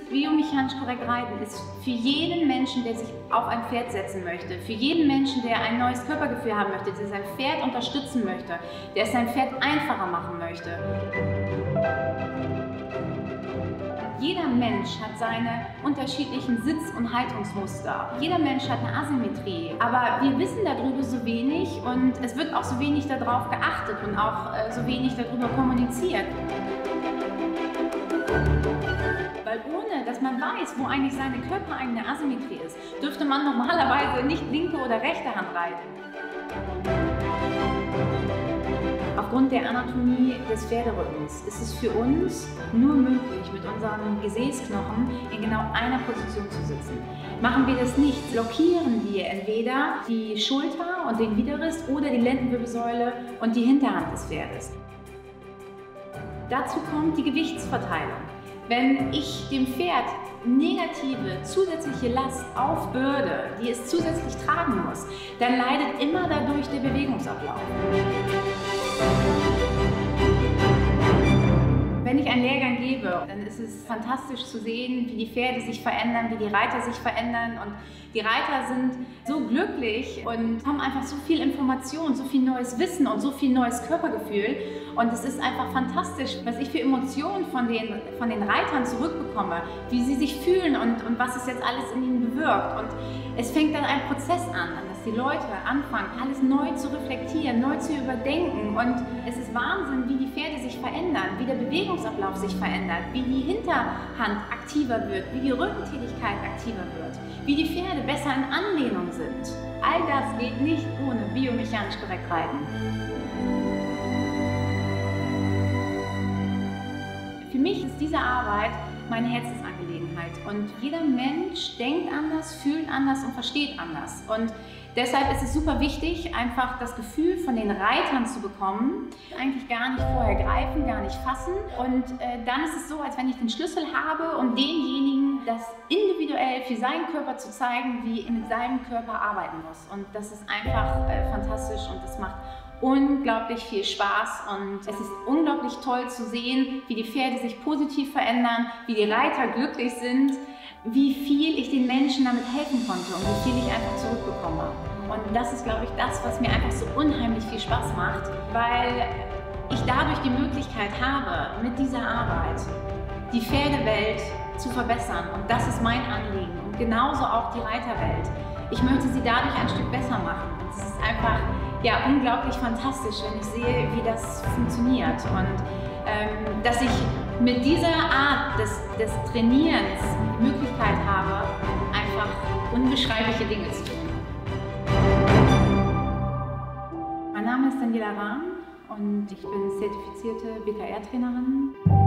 biomechanisch korrekt Reiten ist für jeden Menschen, der sich auf ein Pferd setzen möchte, für jeden Menschen, der ein neues Körpergefühl haben möchte, der sein Pferd unterstützen möchte, der es sein Pferd einfacher machen möchte. Jeder Mensch hat seine unterschiedlichen Sitz- und Haltungsmuster. Jeder Mensch hat eine Asymmetrie. Aber wir wissen darüber so wenig und es wird auch so wenig darauf geachtet und auch so wenig darüber kommuniziert. Weil ohne, dass man weiß, wo eigentlich seine körpereigene Asymmetrie ist, dürfte man normalerweise nicht linke oder rechte Hand reiten. Aufgrund der Anatomie des Pferderückens ist es für uns nur möglich, mit unseren Gesäßknochen in genau einer Position zu sitzen. Machen wir das nicht, blockieren wir entweder die Schulter und den Widerrist oder die Lendenwirbelsäule und die Hinterhand des Pferdes. Dazu kommt die Gewichtsverteilung. Wenn ich dem Pferd negative, zusätzliche Last aufbürde, die es zusätzlich tragen muss, dann leidet immer dadurch der Bewegungsablauf. Wenn ich einen Lehrgang gebe, dann ist es fantastisch zu sehen, wie die Pferde sich verändern, wie die Reiter sich verändern. Und die Reiter sind so glücklich und haben einfach so viel Information, so viel neues Wissen und so viel neues Körpergefühl. Und es ist einfach fantastisch, was ich für Emotionen von den Reitern zurückbekomme, wie sie sich fühlen und was es jetzt alles in ihnen bewirkt. Und es fängt dann ein Prozess an, dass die Leute anfangen, alles neu zu reflektieren, neu zu überdenken. Und es ist Wahnsinn, wie die Pferde sich verändern, wie der Bewegungsablauf sich verändert, wie die Hinterhand aktiver wird, wie die Rückentätigkeit aktiver wird, wie die Pferde besser in Anlehnung sind. All das geht nicht ohne biomechanisch korrekt Reiten. Für mich ist diese Arbeit meine Herzensangelegenheit und jeder Mensch denkt anders, fühlt anders und versteht anders. Und deshalb ist es super wichtig, einfach das Gefühl von den Reitern zu bekommen, eigentlich gar nicht vorher greifen, gar nicht fassen. Und dann ist es so, als wenn ich den Schlüssel habe, um denjenigen das individuell für seinen Körper zu zeigen, wie er mit seinem Körper arbeiten muss. Und das ist einfach fantastisch und das macht unglaublich viel Spaß und es ist unglaublich toll zu sehen, wie die Pferde sich positiv verändern, wie die Reiter glücklich sind, wie viel ich den Menschen damit helfen konnte und wie viel ich einfach zurückbekomme. Und das ist, glaube ich, das, was mir einfach so unheimlich viel Spaß macht, weil ich dadurch die Möglichkeit habe, mit dieser Arbeit die Pferdewelt zu verbessern. Und das ist mein Anliegen und genauso auch die Reiterwelt. Ich möchte sie dadurch ein Stück besser machen. Und es ist einfach unglaublich fantastisch, wenn ich sehe, wie das funktioniert und dass ich mit dieser Art des Trainierens die Möglichkeit habe, einfach unbeschreibliche Dinge zu tun. Mein Name ist Daniela Rahn und ich bin zertifizierte BKR-Trainerin.